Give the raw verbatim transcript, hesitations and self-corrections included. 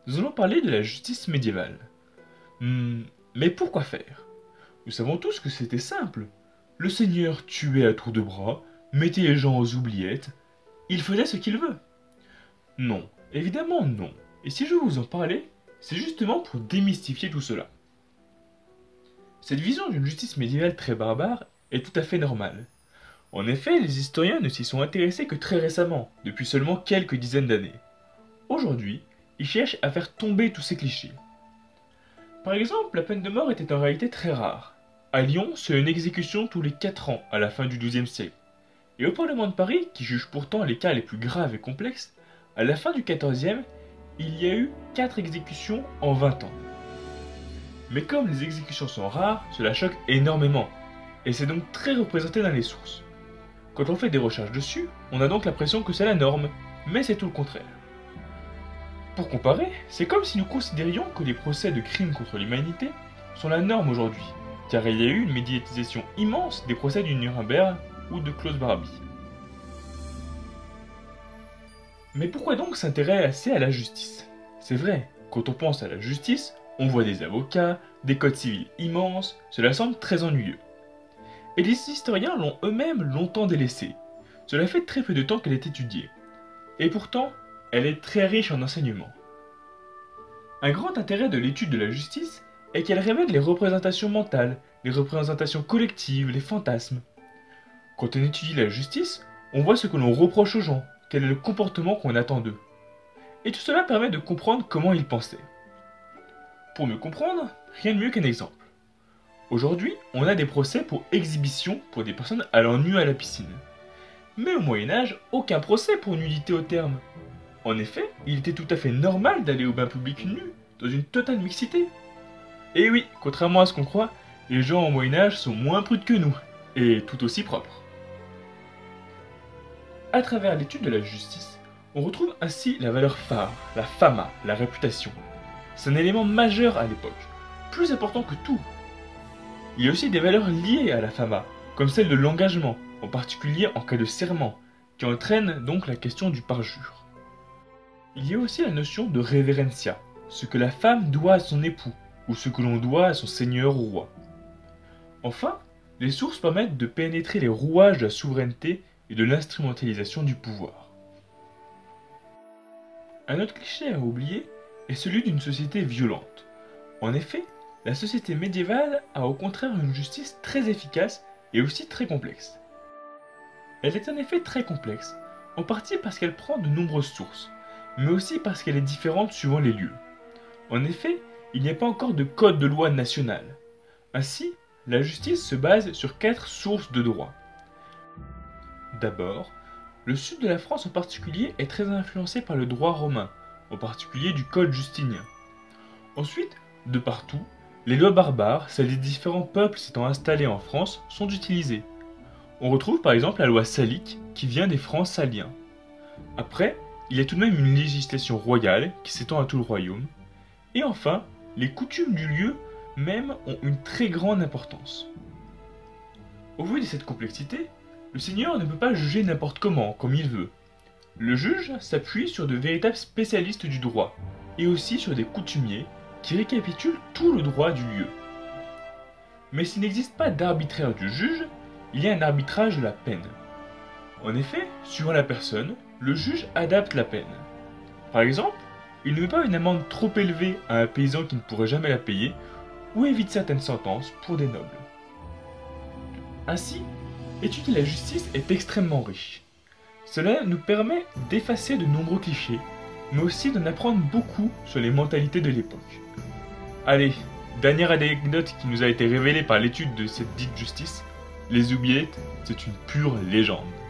nous allons parler de la justice médiévale. Hmm, mais pourquoi faire? Nous savons tous que c'était simple. Le seigneur tuait à tour de bras, mettait les gens aux oubliettes, il faisait ce qu'il veut. Non, évidemment non. Et si je veux vous en parler, c'est justement pour démystifier tout cela. Cette vision d'une justice médiévale très barbare est tout à fait normale. En effet, les historiens ne s'y sont intéressés que très récemment, depuis seulement quelques dizaines d'années. Aujourd'hui, ils cherchent à faire tomber tous ces clichés. Par exemple, la peine de mort était en réalité très rare. À Lyon, c'est une exécution tous les quatre ans à la fin du douzième siècle. Et au Parlement de Paris, qui juge pourtant les cas les plus graves et complexes, à la fin du quatorzième, il y a eu quatre exécutions en vingt ans. Mais comme les exécutions sont rares, cela choque énormément, et c'est donc très représenté dans les sources. Quand on fait des recherches dessus, on a donc l'impression que c'est la norme, mais c'est tout le contraire. Pour comparer, c'est comme si nous considérions que les procès de crimes contre l'humanité sont la norme aujourd'hui, car il y a eu une médiatisation immense des procès du Nuremberg ou de Klaus Barbie. Mais pourquoi donc s'intéresser à la justice? C'est vrai, quand on pense à la justice, on voit des avocats, des codes civils immenses, cela semble très ennuyeux. Et les historiens l'ont eux-mêmes longtemps délaissée. Cela fait très peu de temps qu'elle est étudiée. Et pourtant, elle est très riche en enseignements. Un grand intérêt de l'étude de la justice est qu'elle révèle les représentations mentales, les représentations collectives, les fantasmes. Quand on étudie la justice, on voit ce que l'on reproche aux gens, quel est le comportement qu'on attend d'eux. Et tout cela permet de comprendre comment ils pensaient. Pour mieux comprendre, rien de mieux qu'un exemple. Aujourd'hui, on a des procès pour exhibition pour des personnes allant nues à la piscine. Mais au Moyen-Âge, aucun procès pour nudité au terme. En effet, il était tout à fait normal d'aller au bain public nu, dans une totale mixité. Et oui, contrairement à ce qu'on croit, les gens au Moyen-Âge sont moins prudes que nous, et tout aussi propres. À travers l'étude de la justice, on retrouve ainsi la valeur phare, la fama, la réputation. C'est un élément majeur à l'époque, plus important que tout. Il y a aussi des valeurs liées à la fama, comme celle de l'engagement, en particulier en cas de serment, qui entraîne donc la question du parjure. Il y a aussi la notion de reverencia, ce que la femme doit à son époux, ou ce que l'on doit à son seigneur ou roi. Enfin, les sources permettent de pénétrer les rouages de la souveraineté et de l'instrumentalisation du pouvoir. Un autre cliché à oublier est celui d'une société violente. En effet, la société médiévale a au contraire une justice très efficace et aussi très complexe. Elle est en effet très complexe, en partie parce qu'elle prend de nombreuses sources, mais aussi parce qu'elle est différente suivant les lieux. En effet, il n'y a pas encore de code de loi national. Ainsi, la justice se base sur quatre sources de droit. D'abord, le sud de la France en particulier est très influencé par le droit romain, en particulier du Code justinien. Ensuite, de partout, les lois barbares, celles des différents peuples s'étant installés en France, sont utilisées. On retrouve par exemple la loi salique qui vient des Francs saliens. Après, il y a tout de même une législation royale qui s'étend à tout le royaume. Et enfin, les coutumes du lieu même ont une très grande importance. Au vu de cette complexité, le seigneur ne peut pas juger n'importe comment, comme il veut. Le juge s'appuie sur de véritables spécialistes du droit, et aussi sur des coutumiers qui récapitulent tout le droit du lieu. Mais s'il n'existe pas d'arbitraire du juge, il y a un arbitrage de la peine. En effet, suivant la personne, le juge adapte la peine. Par exemple, il ne met pas une amende trop élevée à un paysan qui ne pourrait jamais la payer, ou évite certaines sentences pour des nobles. Ainsi, étudier la justice est extrêmement riche. Cela nous permet d'effacer de nombreux clichés, mais aussi d'en apprendre beaucoup sur les mentalités de l'époque. Allez, dernière anecdote qui nous a été révélée par l'étude de cette dite justice, les oubliettes, c'est une pure légende.